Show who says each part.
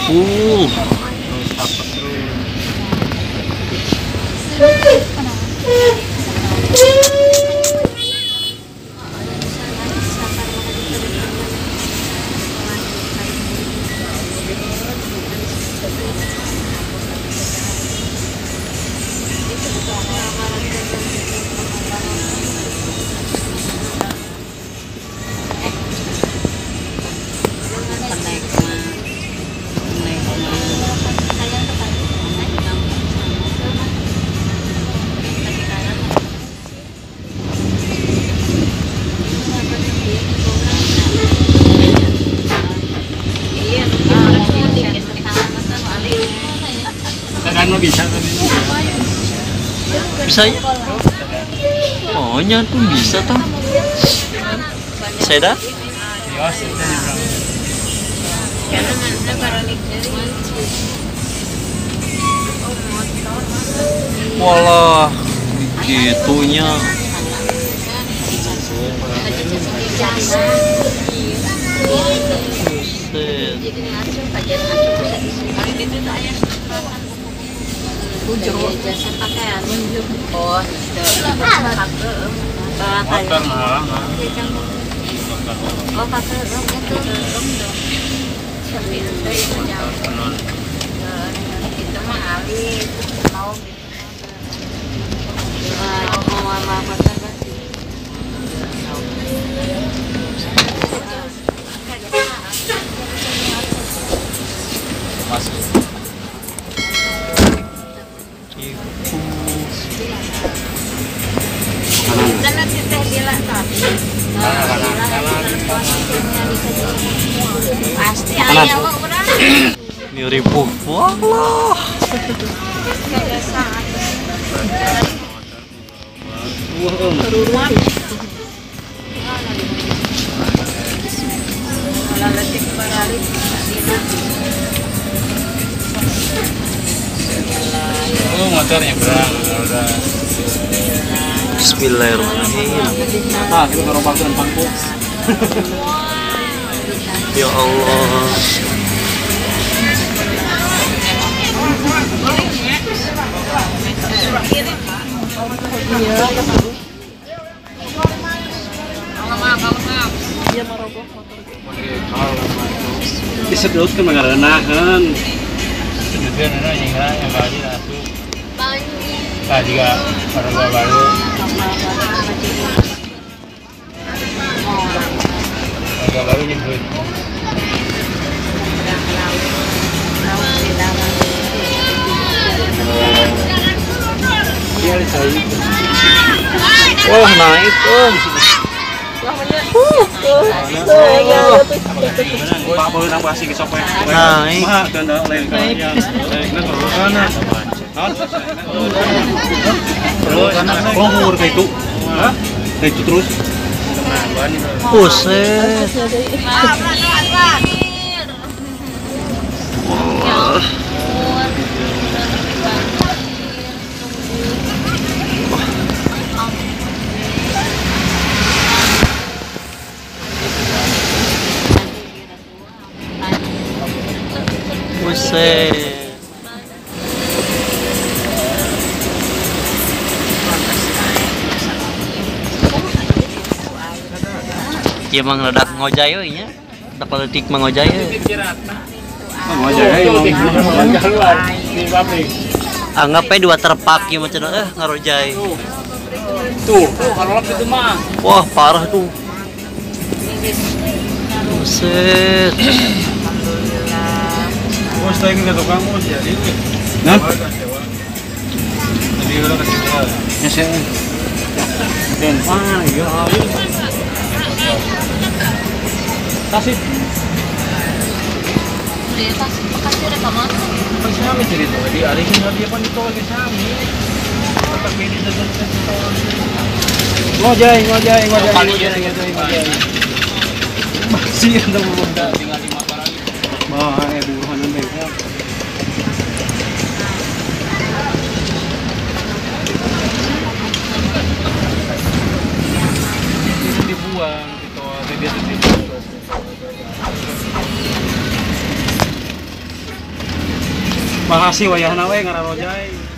Speaker 1: full.
Speaker 2: Bisa
Speaker 1: ya? Oh, nya tuh bisa toh. Seda? Walah, gitunya.
Speaker 3: Jasa pakaian. Oh, motor malah. Oh, pakai rom itu rom dong. Tapi itu yang jauh. Itu mah alis mau gitu. Mau apa saja sih.
Speaker 2: Masuk.
Speaker 3: Karena kita bilang tapi pasti ayah lo orang
Speaker 1: Mirip walah.
Speaker 3: keruruan malah letik berari
Speaker 2: Oh, motornya berang udah.
Speaker 1: Bismillahirrahmanirrahim.
Speaker 2: Nah, kita ngerobak dengan pangku.
Speaker 1: Ya Allah.
Speaker 3: dia meroboh motor
Speaker 2: Disedot kan mengarenahan. Sedutkan ada yang kali langsung. Nah, juga para gua baru. Agak baru nyebut. Dia saya.
Speaker 1: Wah, naik om.
Speaker 2: Pak boleh nambah sih sopek.
Speaker 1: Naik.
Speaker 2: Mah ganda lain kalian. Lain kalau kana. Terus kohur kayak itu. Hah? Kayak itu terus.
Speaker 1: Buset. Buset. Ya emang ledak ngojay we nya. Tak politik mangojay.
Speaker 2: Ngojay keluar di pabrik.
Speaker 1: Anggap aja dua terpak ieu mah cenah ngarojay.
Speaker 2: Tuh, kalau itu mah.
Speaker 1: Wah, parah tuh. Buset.
Speaker 2: Bos tadi ke tukang bos jadi. Nah. Tadi udah kecewa. Ya sih. Dan mana ya? Tasik.
Speaker 3: dia tasik bekasnya ada kemana
Speaker 2: Kan sami cerita. Di alihin dia pan itu lagi sami. Tetap ini tetap. Ngojay. Masih ada bunda tinggal 5 barang. Bah, buruhanan bae. Dibuang gitu, dia tuh Makasih wayahna we ngaran Rojai.